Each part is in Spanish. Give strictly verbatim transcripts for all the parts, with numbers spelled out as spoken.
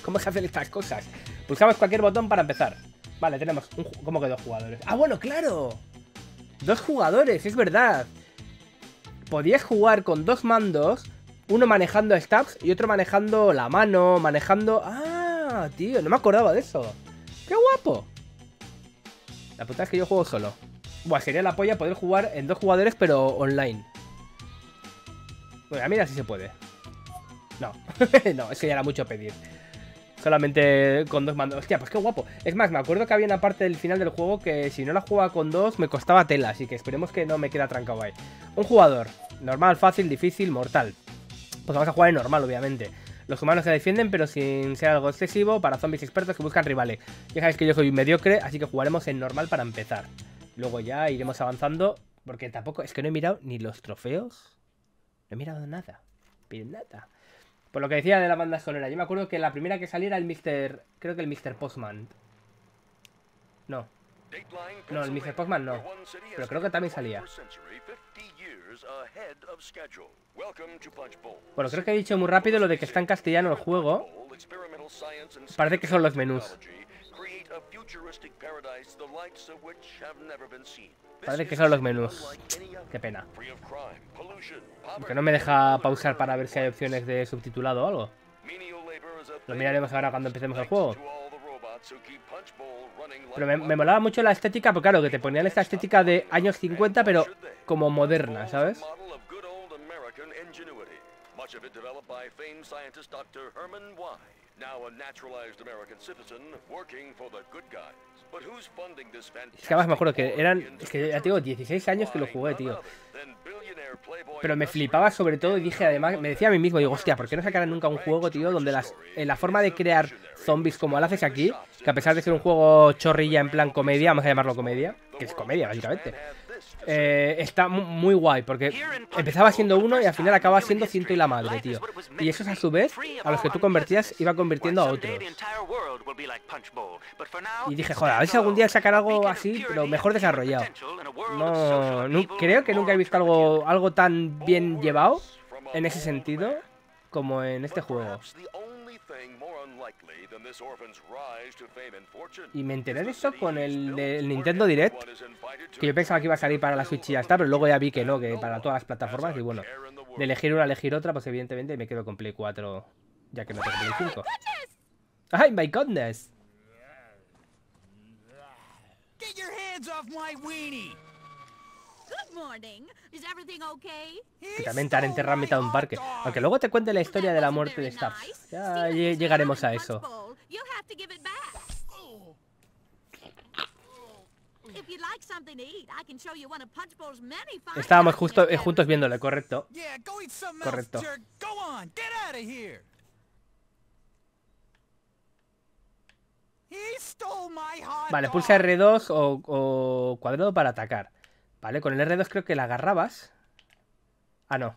¿Cómo se hacen estas cosas? Pulsamos cualquier botón para empezar. Vale, tenemos un... ¿Cómo que dos jugadores? ¡Ah, bueno, claro! Dos jugadores, es verdad. Podías jugar con dos mandos, uno manejando stabs y otro manejando la mano, manejando... ¡Ah, tío! No me acordaba de eso. ¡Qué guapo! La puta es que yo juego solo. Buah, sería la polla poder jugar en dos jugadores, pero online. Bueno, mira si se puede. No, no, eso ya era mucho pedir. Solamente con dos mandos. Hostia, pues qué guapo. Es más, me acuerdo que había una parte del final del juego que si no la jugaba con dos me costaba tela. Así que esperemos que no me quede trancado ahí. Un jugador. Normal, fácil, difícil, mortal. Pues vamos a jugar en normal, obviamente. Los humanos se defienden, pero sin ser algo excesivo, para zombies expertos que buscan rivales. Ya sabéis que yo soy mediocre, así que jugaremos en normal para empezar. Luego ya iremos avanzando, porque tampoco... Es que no he mirado ni los trofeos. No he mirado nada. Pero nada. Por lo que decía de la banda sonora, yo me acuerdo que la primera que saliera el mister Creo que el mister Postman. No. No, el mister Postman no. Pero creo que también salía. Bueno, creo que he dicho muy rápido lo de que está en castellano el juego. Parece que son los menús. Parece que son los menús. Qué pena. Porque no me deja pausar para ver si hay opciones de subtitulado o algo. Lo miraremos ahora cuando empecemos el juego. Pero me, me molaba mucho la estética, porque claro, que te ponían esta estética de años cincuenta, pero como moderna, ¿sabes? Es que además me acuerdo que eran... Es que ya tengo dieciséis años que lo jugué, tío. Pero me flipaba sobre todo y dije, además, me decía a mí mismo, digo, hostia, ¿por qué no sacaran nunca un juego, tío, donde las, en la forma de crear zombies como lo haces aquí, que a pesar de ser un juego chorrilla en plan comedia, vamos a llamarlo comedia, que es comedia, básicamente, eh, está muy guay, porque empezaba siendo uno y al final acababa siendo ciento y la madre, tío. Y esos a su vez, a los que tú convertías, iba convirtiendo a otros. Y dije, joder, a ver si algún día sacar algo así, pero mejor desarrollado. No, no creo que nunca he visto algo, algo tan bien llevado en ese sentido como en este juego. Y me enteré de eso con el, el Nintendo Direct, que yo pensaba que iba a salir para la Switch y ya está, pero luego ya vi que no, que para todas las plataformas. Y bueno, de elegir una a elegir otra, pues evidentemente me quedo con Play cuatro, ya que no tengo Play cinco. ¡Ay, my goodness! Get your hands off my weenie. Good morning. Is everything okay? Que también te han enterrado en mitad de un parque. Aunque luego te cuente la historia de la muerte de Stubbs. Ya llegaremos a eso. Estábamos justo, eh, juntos viéndole, correcto. Correcto. Vale, pulsa erre dos o, o cuadrado para atacar. Vale, con el erre dos creo que la agarrabas. Ah, no.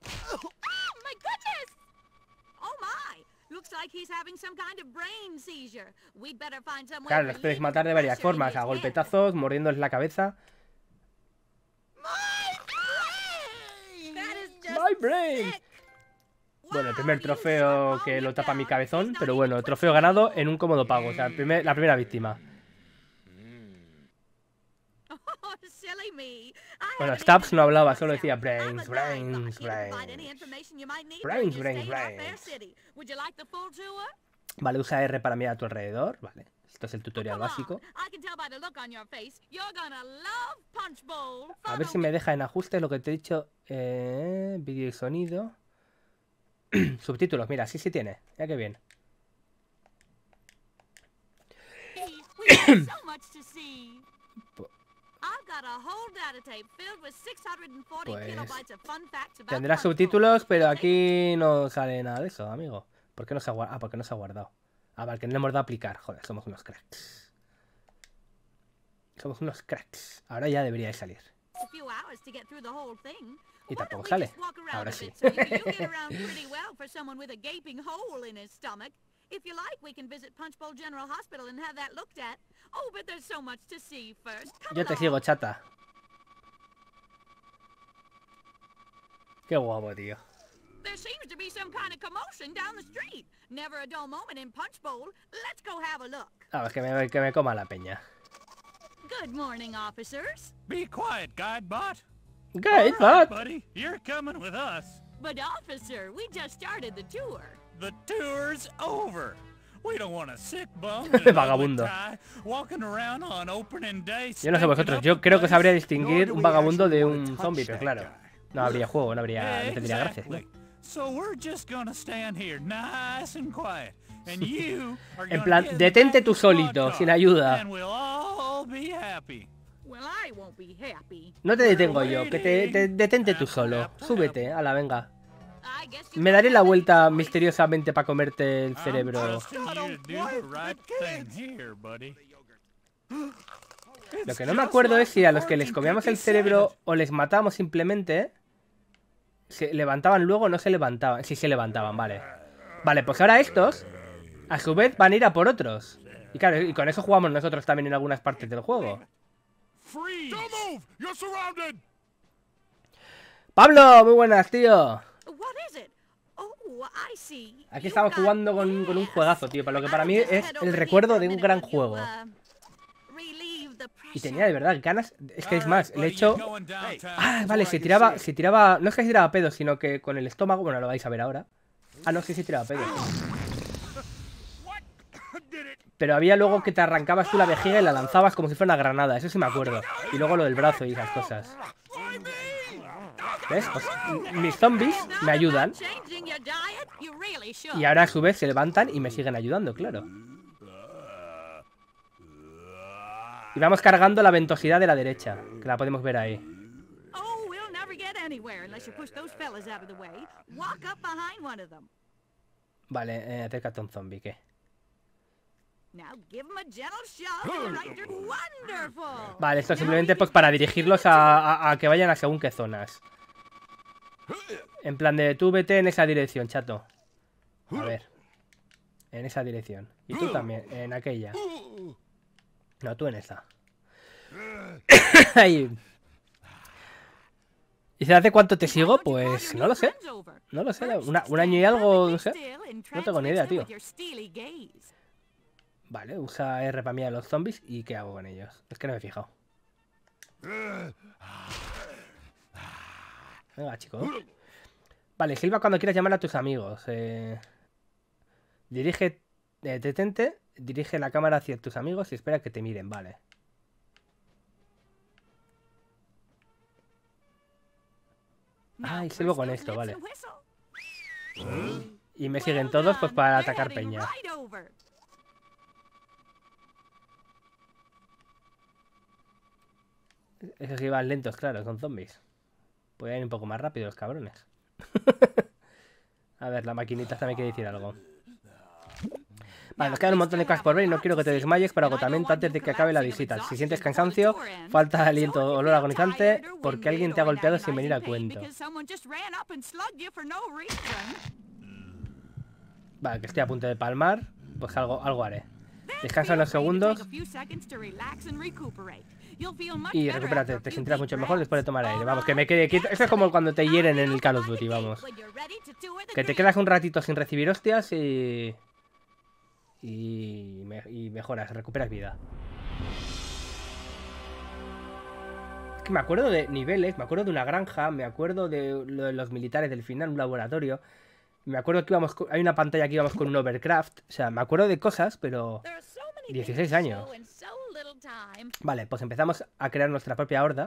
Claro, los puedes matar de varias formas. A golpetazos, mordiéndoles la cabeza. My brain. Bueno, el primer trofeo que lo tapa mi cabezón. Pero bueno, trofeo ganado en un cómodo pago. O sea, el primer, la primera víctima. Bueno, Stubbs no hablaba, solo decía brains, brains, brains. Brains, brains, brains. Vale, usa erre para mirar a tu alrededor. Vale, esto es el tutorial básico. A ver si me deja en ajustes lo que te he dicho. Eh, vídeo y sonido. Subtítulos, mira, sí, sí tiene. Ya que bien. Pues tendrá subtítulos, pero aquí no sale nada de eso, amigo. ¿Por qué no se ha guardado? Ah, porque no se ha guardado. Ah, vale, que no le hemos dado a aplicar. Joder, somos unos cracks. Somos unos cracks. Ahora ya debería de salir. Y tampoco sale. Ahora sí. Yo te sigo, chata. Qué guapo, tío. There seems to be some kind of commotion down the street. Never a dull moment in Punch Bowl. Let's go have a look. Vamos, que me, que me coma la peña. Good morning, officers. Be quiet, Guidebot. Good, All right, but... buddy, you're coming with us. But officer, we just started the tour. The tour's over. We don't want a sick bum Vagabundo. walking around on opening day. Yo no sé vosotros, yo creo que sabría distinguir un vagabundo de un zombie, pero claro, no habría juego, no habría, no tendría gracia, ¿no? So we're just gonna stand here nice and quiet. And you are En gonna plan, get detente back tú to squad solito, car, sin ayuda. and we'll all be happy. Well, I won't be happy. No te detengo yo, que te, te- detente tú solo. Súbete, a la venga. I guess you Me daré la can vuelta have it. misteriosamente para comerte el cerebro. I'm trusting you to do the right thing here, buddy. Lo que no me acuerdo es si a los que les comíamos el cerebro o les matamos simplemente, se levantaban luego o no se levantaban. Sí, se levantaban, vale. Vale, pues ahora estos, a su vez, van a ir a por otros. Y claro, y con eso jugamos nosotros también en algunas partes del juego. ¡Pablo! Muy buenas, tío. What is it? Oh, I see. Aquí You estamos got jugando con, con un gas. juegazo, tío. Para lo que para I'll mí just es head el over recuerdo here de for a un gran minute while you, juego. uh, relieve the Y pressure. tenía de verdad ganas. Es que es All más, right, le he buddy, hecho. you're going downtown. Ah, vale, se tiraba. Se tiraba. No es que se tiraba pedo, sino que con el estómago. Bueno, lo vais a ver ahora. Ah, no, sí se tiraba pedo. Pero había luego que te arrancabas tú la vejiga y la lanzabas como si fuera una granada. Eso sí me acuerdo. Y luego lo del brazo y esas cosas. ¿Ves? Pues mis zombies me ayudan. Changing your diet? You really should. Y ahora a su vez se levantan y me siguen ayudando, claro. Y vamos cargando la ventosidad de la derecha, que la podemos ver ahí. Oh, we'll never get anywhere unless you push those fellas out of the way. Walk up behind one of them. Vale, eh, acércate a un zombie, ¿qué? Now give them a gentle shove in the right direction. Wonderful. Vale, esto simplemente pues para dirigirlos a, a- a que vayan a según qué zonas. En plan de tú vete en esa dirección, chato. A ver. En esa dirección. Y tú también, en aquella. No, tú en esa. Ahí. ¿Y hace cuánto te sigo? Pues no lo sé. No lo sé. Una- un año y algo, no sé. No tengo ni idea, tío. Vale, usa R para mí a los zombies. ¿Y qué hago con ellos? Es que no me he fijado. Venga, chicos. Vale, silba cuando quieras llamar a tus amigos. Eh... Dirige... eh, detente. Dirige la cámara hacia tus amigos y espera que te miren, vale. Ah, y silbo con esto, vale. Y me siguen todos pues para atacar peña. Esos que iban lentos, claro, son zombies. Pueden ir un poco más rápido los cabrones. A ver, la maquinita también quiere decir algo. Vale, nos quedan un montón de cosas por ver y no quiero que te desmayes por agotamiento antes de que acabe la visita. Si sientes cansancio, falta de aliento o olor agonizante, porque alguien te ha golpeado sin venir a cuento. Vale, que estoy a punto de palmar, pues algo, algo haré. Descansa unos segundos y recupérate, te sentirás mucho mejor después de tomar aire. Vamos, que me quede quieto. Esto es como cuando te hieren en el Call of Duty, vamos. Que te quedas un ratito sin recibir hostias y... Y, me... y mejoras, recuperas vida. Es que me acuerdo de niveles, me acuerdo de una granja, me acuerdo de lo de los militares del final, un laboratorio. Me acuerdo que íbamos con... hay una pantalla que íbamos con un Overcraft. O sea, me acuerdo de cosas, pero... dieciséis años. Vale, pues empezamos a crear nuestra propia horda.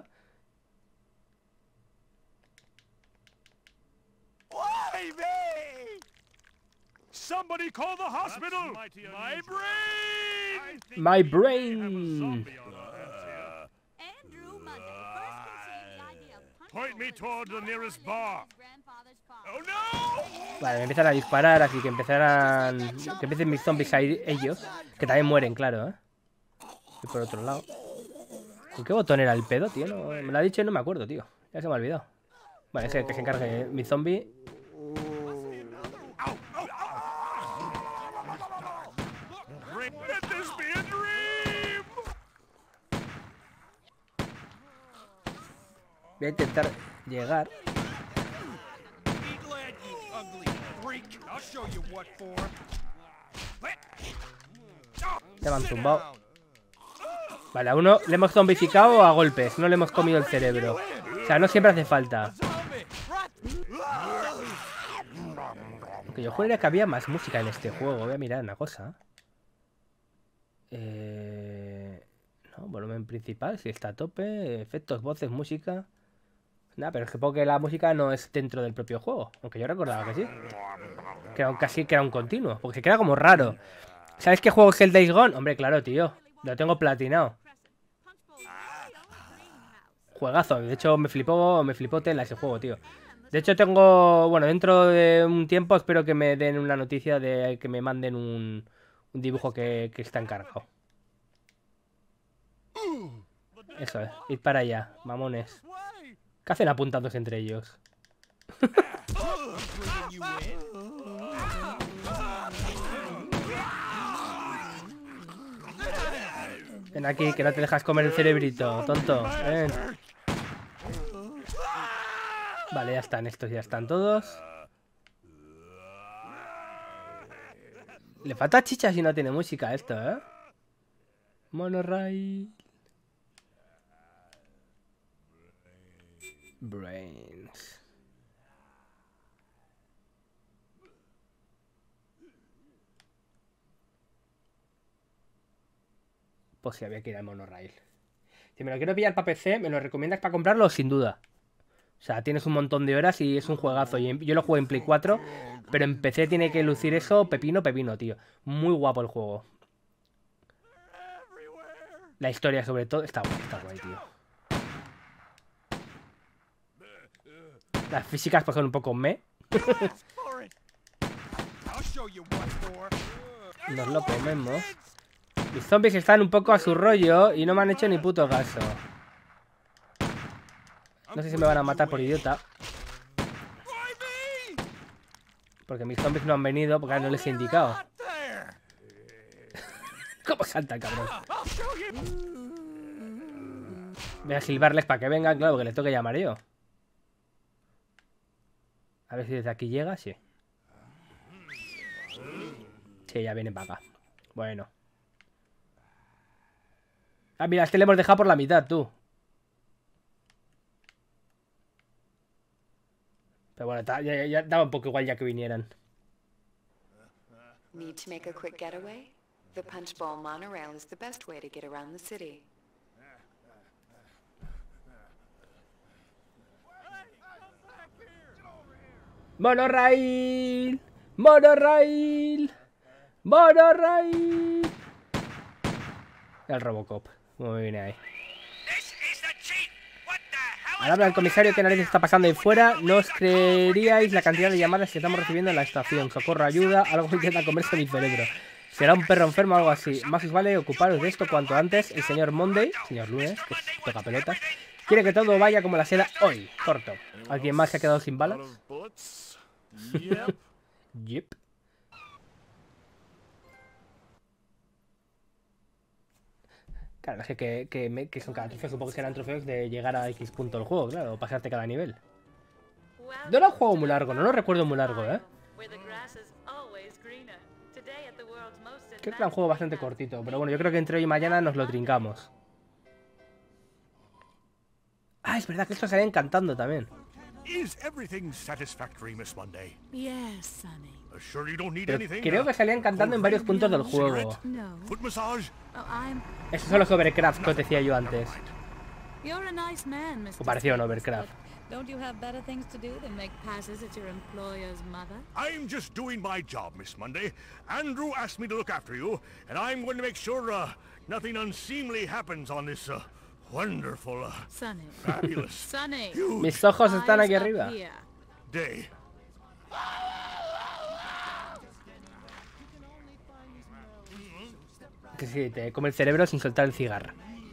Somebody call the hospital! My brain! My brain. Point me toward the nearest bar. Oh no! Vale, me empiezan a disparar, así que empezarán... Que empiecen mis zombies a ir ellos. Que también mueren, claro, ¿eh? Y por otro lado... ¿Con qué botón era el pedo, tío? No, me lo ha dicho y no me acuerdo, tío. Ya se me ha olvidado. Vale, ese que se encargue mi zombie. Let this be a dream! Voy a intentar llegar. Ya me han tumbado. Vale, a uno le hemos zombificado a golpes, no le hemos comido el cerebro. O sea, no siempre hace falta. Aunque yo juraría que había más música en este juego. Voy a mirar una cosa. Eh... No, volumen principal, si está a tope. Efectos, voces, música. Nada, pero es que porque la música no es dentro del propio juego. Aunque yo recordaba que sí. Que era un, casi que era un continuo. Porque se queda como raro. ¿Sabes qué juego es el Days Gone? Hombre, claro, tío. Lo tengo platinado. Juegazo. De hecho, me flipó, me flipó tela ese juego, tío. De hecho, tengo... Bueno, dentro de un tiempo espero que me den una noticia de que me manden un, un dibujo que, que está encargado. Eso es. Id para allá, mamones. ¿Qué hacen apuntándose entre ellos? Ven aquí, que no te dejas comer el cerebrito, tonto. Ven. Vale, ya están, estos ya están todos. Le falta chicha si no tiene música esto, ¿eh? Monorail. Brains. Pues sí, había que ir al monorail. Si me lo quiero pillar para P C, ¿me lo recomiendas para comprarlo? Sin duda. O sea, tienes un montón de horas y es un juegazo. Yo lo jugué en Play cuatro, pero en P C tiene que lucir eso pepino, pepino, tío. Muy guapo el juego. La historia, sobre todo, está guay, está guay, tío. Las físicas pues son un poco meh. Nos lo comemos. Mis zombies están un poco a su rollo y no me han hecho ni puto caso. No sé si me van a matar por idiota. Porque mis zombies no han venido porque no les he indicado. ¿Cómo salta el cabrón? Voy a silbarles para que vengan, claro, que les toque llamar yo. A ver si desde aquí llega, sí. Sí, ya vienen para acá. Bueno. Ah, mira, este le hemos dejado por la mitad, tú. Pero bueno, ya, ya, ya daba un poco igual ya que vinieran. Need to make a quick getaway? The Punchbowl monorail is the best way to get around the city. Monorail, monorail, monorail. El Robocop, muy bien ahí. Al habla el comisario, ¿qué narices está pasando ahí fuera? No os creeríais la cantidad de llamadas que estamos recibiendo en la estación. Socorro, ayuda, algo intenta comerse mi cerebro. Será un perro enfermo o algo así. Más os vale ocuparos de esto cuanto antes. El señor Monday, señor Lunes, que toca pelotas, quiere que todo vaya como la seda hoy. Corto. ¿Alguien más se ha quedado sin balas? Yep. Claro, no sé que, que, me, que son cada trofeo. Supongo que serán trofeos de llegar a X punto del juego, claro, o pasarte cada nivel. No lo he jugado muy largo, no lo recuerdo muy largo, ¿eh? Creo que era un juego bastante cortito, pero bueno, yo creo que entre hoy y mañana nos lo trincamos. Ah, es verdad que esto salía cantando también. Is everything satisfactory, Miss Monday? Yes, Sonny. Sure you don't need Pero anything? creo que salían cantando en varios puntos del juego. No. Foot massage? Oh, I'm... Esos son los Overcraft que os decía yo antes. You're a nice man, mister O parecía un Stevens, Overcraft. but don't you have better things to do than make passes at your employer's mother? I'm just doing my job, Miss Monday. Andrew asked me to look after you, and I'm going to make sure uh, nothing unseemly happens on this uh, wonderful, uh, Sonny. fabulous, Sonny. huge Mis ojos están aquí Eyes up arriba. here. day. Que sí, te come el cerebro sin soltar el cigarro.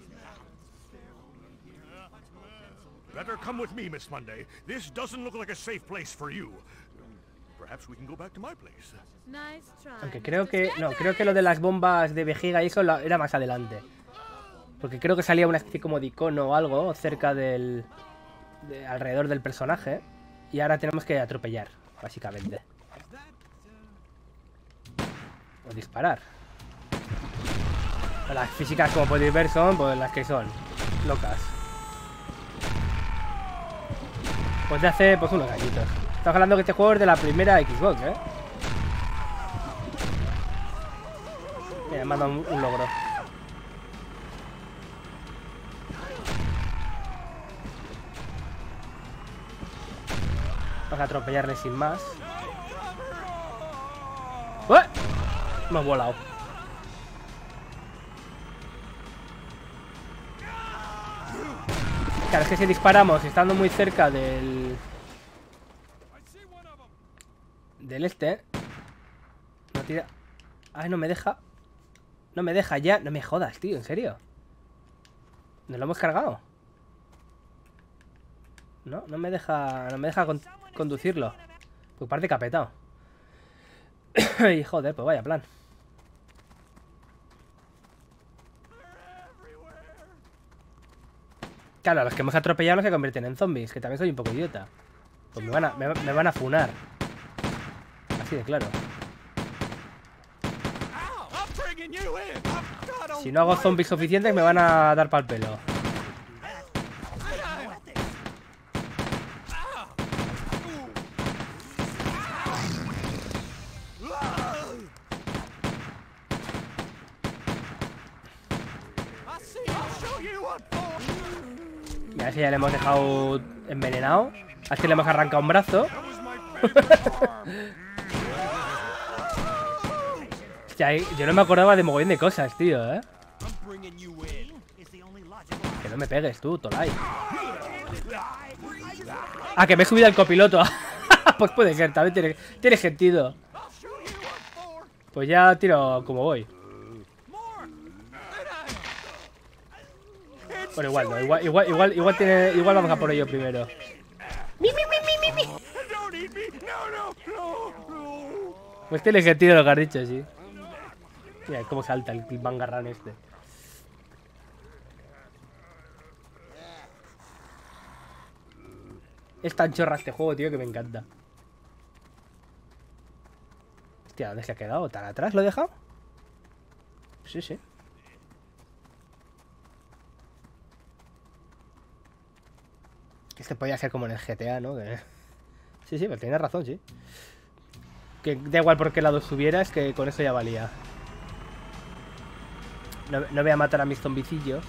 Better come with me, Miss Monday. This doesn't look like a safe place for you. Perhaps we can go back to my place. Nice try, Aunque creo mister que... No, Stevens. creo que lo de las bombas de vejiga y eso lo- era más adelante. Porque creo que salía una especie como de icono o algo cerca del... de- alrededor del personaje. Y ahora tenemos que atropellar, básicamente. O disparar. Las físicas, como podéis ver, son pues las que son. Locas. Pues de hace pues unos añitos. Estamos hablando que este juego es de la primera Xbox, ¿eh? Mira, me manda un, un logro. Vamos a atropellarle sin más. ¡Ué! Me he volado. Claro, es que si disparamos estando muy cerca del... Del este... No tira... Ay, no me deja... No me deja ya... No me jodas, tío, en serio. ¿Nos lo hemos cargado? No, no me deja... No me deja con... conducirlo. Pues parte capetado. Y joder, pues vaya plan. Claro, a los que hemos atropellado no se convierten en zombies, que también soy un poco idiota. Pues me van a, me, me van a funar. Así de claro. Si no hago zombies suficientes me van a dar pa'l pelo. Y a ver si ya le hemos dejado envenenado. A este le hemos arrancado un brazo. Hostia, yo no me acordaba de mogollón de cosas, tío, ¿eh? Que no me pegues tú, Tolai. Ah, que me he subido al copiloto. Pues puede ser, también tiene, tiene sentido. Pues ya tiro como voy. Bueno, igual no, igual, igual, igual, igual, tiene, igual vamos a por ello primero. ¡Mi, mi, mi, mi, mi! Pues tiene sentido lo que has dicho, sí. Mira cómo salta el, el mangarrán este. Es tan chorra este juego, tío, que me encanta. Hostia, ¿dónde se ha quedado? ¿Tan atrás lo he dejado? Sí, sí. Este podía ser como en el G T A, ¿no? Que... Sí, sí, pero tienes razón, sí. Que da igual por qué lado subieras, que con eso ya valía. No, no voy a matar a mis zombicillos.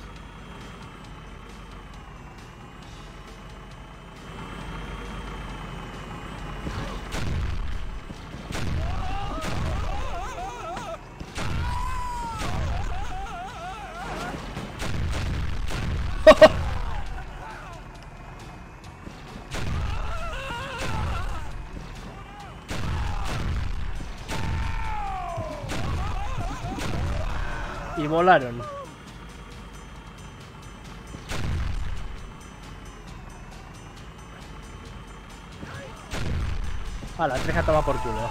Y volaron. Ah, la tres ha tomado por culo.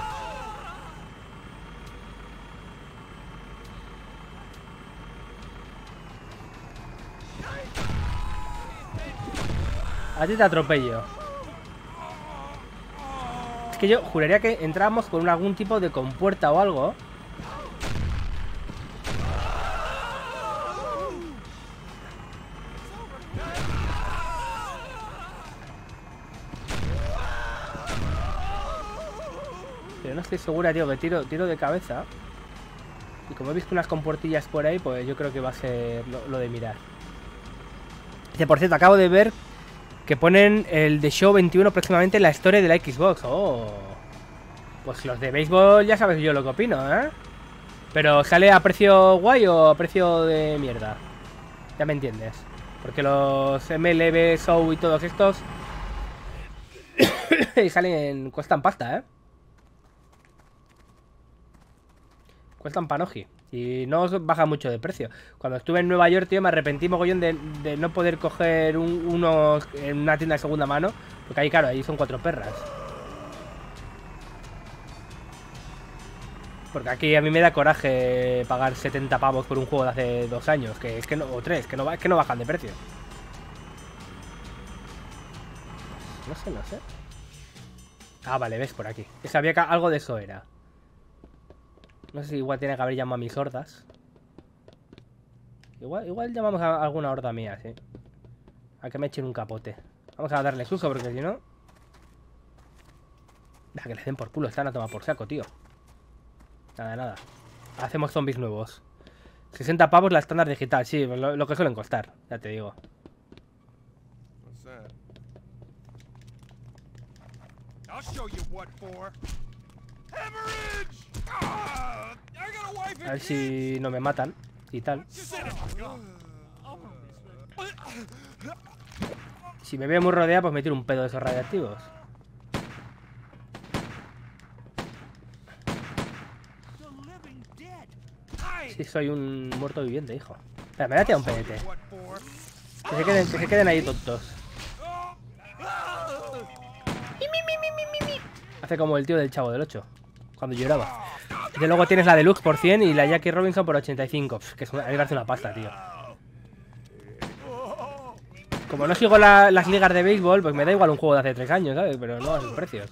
A ti te atropello. Es que yo juraría que entramos con algún tipo de compuerta o algo. Pero no estoy segura, tío, que tiro, tiro de cabeza. Y como he visto unas compuertillas por ahí, pues yo creo que va a ser lo, lo de mirar. Dice, por cierto, acabo de ver que ponen el The Show veintiuno próximamente en la historia de la Xbox. Oh. Pues los de béisbol ya sabes yo lo que opino, ¿eh? Pero ¿sale a precio guay o a precio de mierda? Ya me entiendes. Porque los M L B Show y todos estos salen, cuestan pasta, ¿eh? Cuestan panoji. Y no baja mucho de precio. Cuando estuve en Nueva York, tío, me arrepentí mogollón de, de no poder coger un, unos en una tienda de segunda mano. Porque ahí, claro, ahí son cuatro perras. Porque aquí a mí me da coraje pagar setenta pavos por un juego de hace dos años. Que es que no, o tres, que no, es que no bajan de precio. No sé, no sé. Ah, vale, ves por aquí. Que sabía que algo de eso era. No sé si igual tiene que haber llamado a mis hordas. Igual, igual llamamos a alguna horda mía, sí. A que me echen un capote. Vamos a darles uso porque si no... Deja que les den por culo, están a tomar por saco, tío. Nada, nada. Hacemos zombies nuevos. sesenta pavos la estándar digital, sí, lo, lo que suelen costar, ya te digo. A ver si no me matan y tal. Si me veo muy rodeada, pues me tiro un pedo de esos radiactivos. Sí, soy un muerto viviente, hijo. Espera, me voy a tirar un pedete. Que se queden, que se queden ahí tontos. Hace como el tío del Chavo del ocho, cuando lloraba. Y luego tienes la Deluxe por cien y la Jackie Robinson por ochenta y cinco. Pff, que es una, a mí me hace una pasta, tío. Como no sigo la, las ligas de béisbol, pues me da igual un juego de hace tres años, ¿sabes? Pero no a sus precios.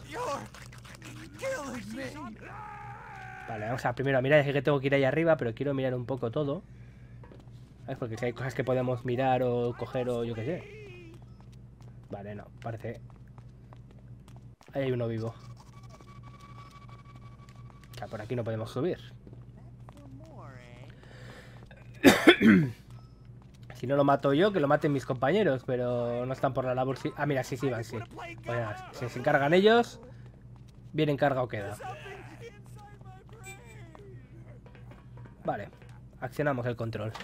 Vale, vamos a primero a mirar. Es que tengo que ir ahí arriba, pero quiero mirar un poco todo. ¿Sabes? Porque si hay cosas que podemos mirar o coger o yo qué sé. Vale, no, parece... Ahí hay uno vivo. O sea, por aquí no podemos subir. Si no lo mato yo, que lo maten mis compañeros, pero no están por la labor. Ah, mira, sí, sí, van, sí. Pues nada, si se encargan ellos, bien encargado queda. Vale, accionamos el control.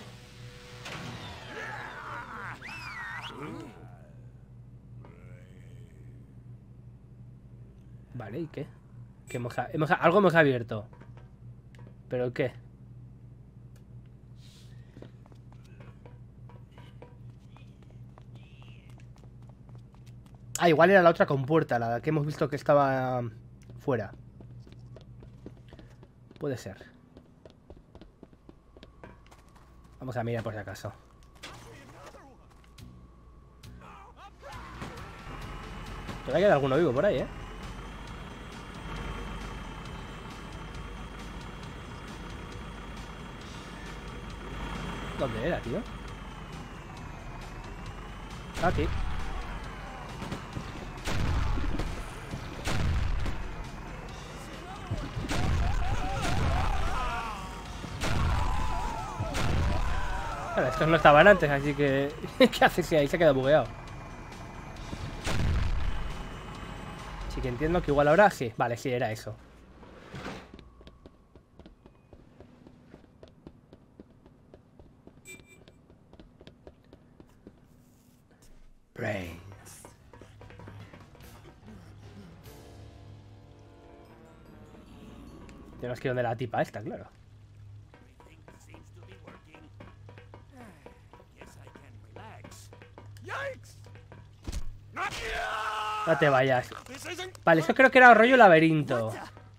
Vale, ¿y qué? ¿Qué hemos, hemos, algo hemos abierto. ¿Pero qué? Ah, igual era la otra compuerta, la que hemos visto que estaba fuera. Puede ser. Vamos a mirar por si acaso. Todavía queda alguno vivo por ahí, ¿eh? ¿Dónde era, tío? Aquí. Claro, estos no estaban antes, así que... ¿Qué hace si ahí se ha quedado bugueado? Sí que entiendo que igual ahora sí. Vale, sí, era eso. Brains. Tenemos que ir donde la tipa esta, claro. No te vayas. Vale, esto creo que era rollo laberinto.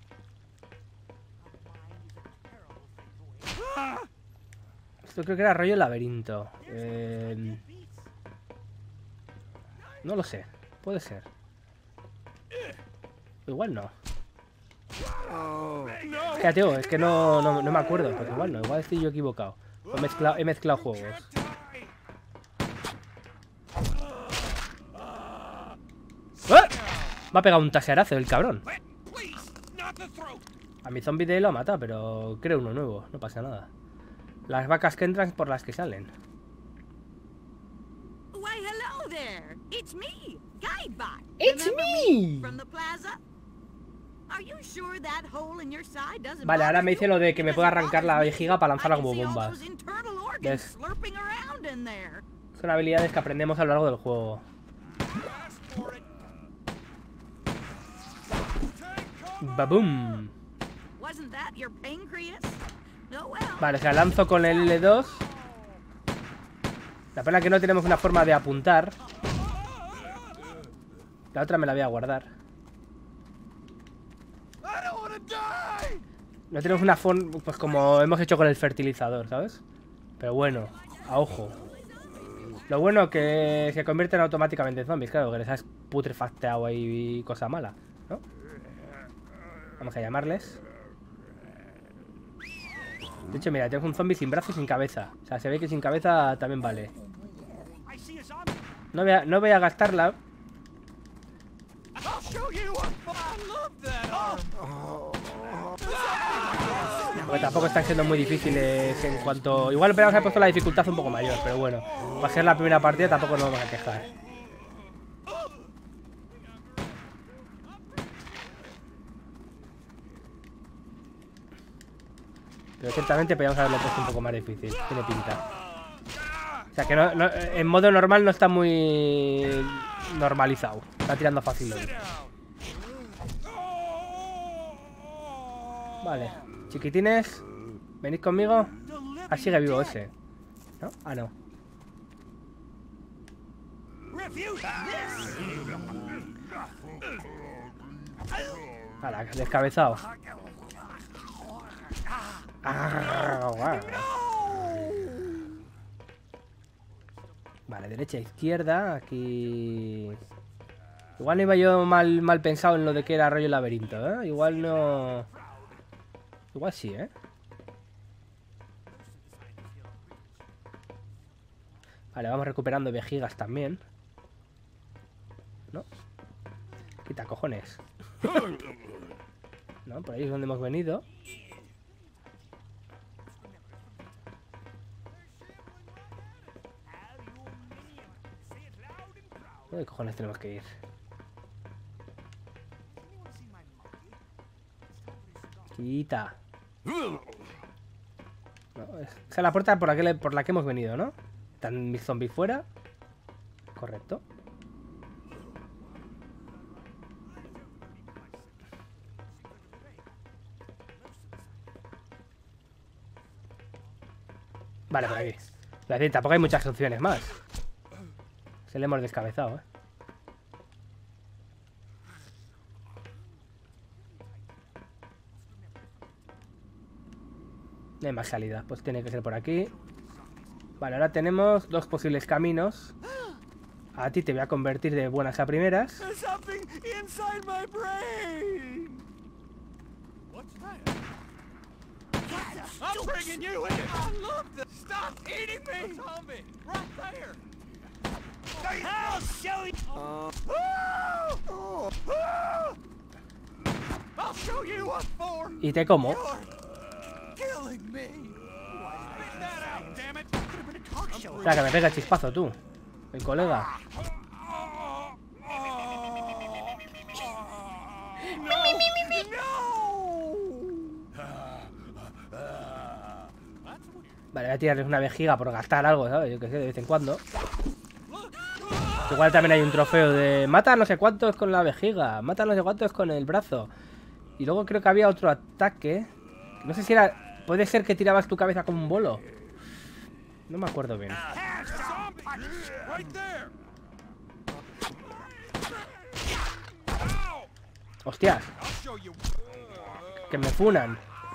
Esto creo que era rollo laberinto. Eh... No lo sé. Puede ser. Igual no. Ya, tío, es que no, no, no me acuerdo. Pero igual no, igual estoy yo equivocado. He mezclado, he mezclado juegos. ¡Ah! Me ha pegado un taserazo el cabrón. A mi zombie de él lo ha matado, pero creo uno nuevo. No pasa nada. Las vacas que entran por las que salen. Why, hello there. It's me, Guidebot. It's Remember me. From the plaza? Are you sure that hole in your side doesn't Vale, ahora bother me you? dice lo de que me puedo Because it arrancar la bothers me. vejiga para lanzarla I can como see all bombas. those internal organs ¿Ves? slurping around in there. Son habilidades que aprendemos a lo largo del juego. ¡Baboom! Wasn't that your pancreas? Oh, well. Vale, o sea, lanzo con el L dos. La pena que no tenemos una forma de apuntar. La otra me la voy a guardar. No tenemos una forma, pues como hemos hecho con el fertilizador, ¿sabes? Pero bueno, a ojo. Lo bueno que se convierten automáticamente en zombies, claro, que les has putrefacteado ahí cosa mala, ¿no? Vamos a llamarles. De hecho, mira, tengo un zombie sin brazos y sin cabeza. O sea, se ve que sin cabeza también vale. No voy a, no voy a gastarla. Porque tampoco están siendo muy difíciles en cuanto... Igual podríamos haber puesto la dificultad un poco mayor, pero bueno. Para ser la primera partida tampoco nos vamos a quejar. Pero ciertamente podríamos haberlo puesto un poco más difícil. Tiene pinta. O sea que no, no, en modo normal no está muy normalizado. Está tirando fácil hoy. Vale. Chiquitines, venid conmigo. Ah, sigue vivo ese. ¿No? Ah, no. Vale, descabezado. Ah, wow. Vale, derecha, izquierda. Aquí... Igual no iba yo mal, mal pensado en lo de que era rollo laberinto, ¿eh? Igual no... Igual sí, ¿eh? Vale, vamos recuperando vejigas también. ¿No? Quita cojones. No, por ahí es donde hemos venido. ¿Dónde cojones tenemos que ir? Quita. No, esa es la puerta por la, que le, por la que hemos venido, ¿no? ¿Están mis zombies fuera? Correcto. Vale, por aquí. Es decir, tampoco hay muchas opciones más. Se le hemos descabezado, ¿eh? No hay más salida, pues tiene que ser por aquí. Vale, ahora tenemos dos posibles caminos. A ti te voy a convertir de buenas a primeras. Y te como. O sea, que me pega chispazo tú, el colega. Vale, voy a tirarles una vejiga por gastar algo, ¿sabes? Yo que sé, de vez en cuando. Igual también hay un trofeo de mata no sé cuántos con la vejiga, mata no sé cuántos con el brazo. Y luego creo que había otro ataque. No sé si era... Puede ser que tirabas tu cabeza como un bolo. No me acuerdo bien. ¡Hostias! Que me funan.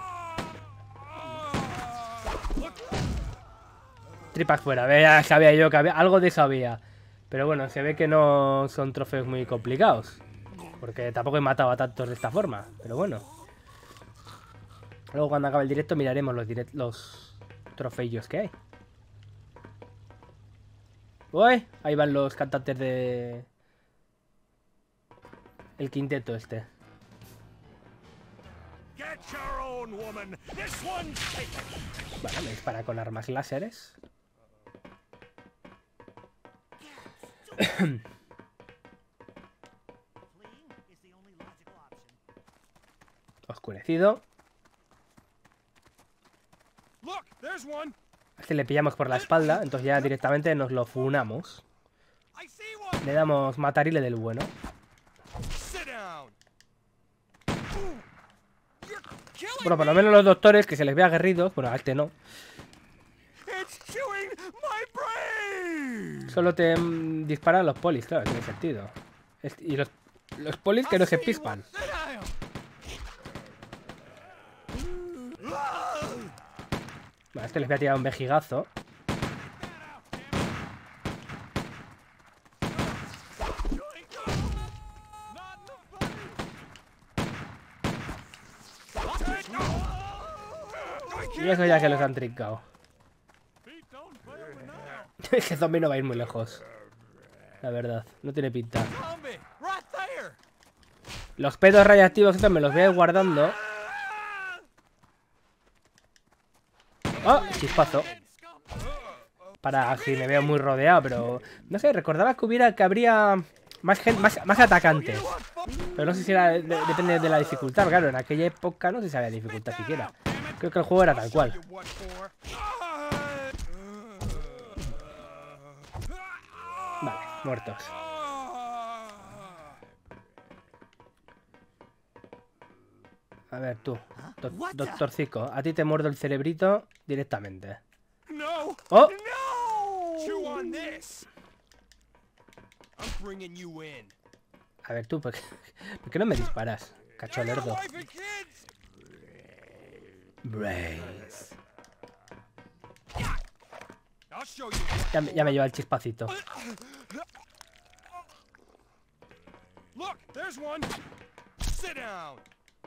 Tripas fuera. Ya sabía yo que había... Algo de eso había. Pero bueno, se ve que no son trofeos muy complicados. Porque tampoco he matado a tantos de esta forma. Pero bueno. Luego cuando acabe el directo miraremos los, direct los trofeos que hay. Uy, ahí van los cantantes de... El quinteto este. Bueno, me dispara con armas láseres. Oscurecido. A este le pillamos por la espalda, entonces ya directamente nos lo funamos. Le damos matarile del bueno. Bueno, por lo menos los doctores, que se les ve aguerridos. Bueno, a este no. Solo te mm, disparan los polis, claro, tiene sentido. Este, y los, los polis que no se pispan. Bueno, a este les voy a tirar un vejigazo. Y eso ya que los han trincado. Es que zombie no va a ir muy lejos. La verdad, no tiene pinta. Los pedos radiactivos estos me los voy a ir guardando. ¡Oh! Chispazo. Para si me veo muy rodeado, pero... No sé, recordaba que hubiera... Que habría... Más, gente, más, más atacantes. Pero no sé si era... De, depende de la dificultad. Claro, en aquella época no sé si había dificultad siquiera. Creo que el juego era tal cual. Vale, muertos. A ver, tú, do doctor Zico, a ti te muerdo el cerebrito directamente. ¡Oh! A ver, tú, ¿por qué, ¿por qué no me disparas? Cacho lerdo. Brains. Ya, me- ya me lleva el chispacito. Look, there's one. Sit down.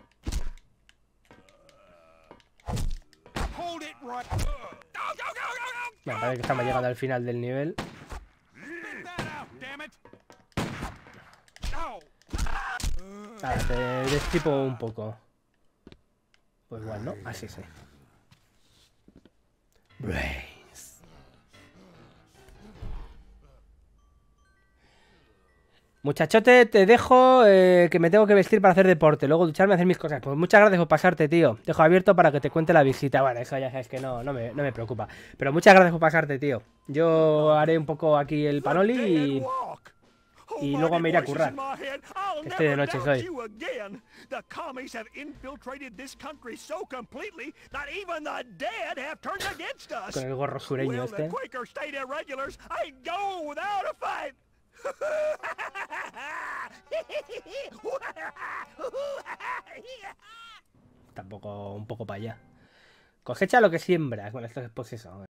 Hold it right. Go, go, go, go, go. Me parece que estamos llegando al final del nivel. Spit that out, damn it. Ow. Ahora te destripo un poco. Pues igual, ¿no? Así sí. Brains. Muchachote, te dejo eh, que me tengo que vestir para hacer deporte, luego ducharme y hacer mis cosas. Pues muchas gracias por pasarte, tío. Dejo abierto para que te cuente la visita. Bueno, eso ya sabes que no, no, me, no me preocupa. Pero muchas gracias por pasarte, tío. Yo haré un poco aquí el panoli y... Y luego me iré a currar. Estoy de noche hoy. The commies have infiltrated this country so completely that even the dead have turned against us. Con el gorro sureño Will este. the Quaker State Irregulars ain't go without a fight. Tampoco un poco para allá. Cosecha lo que siembras. Bueno, esto es pues eso.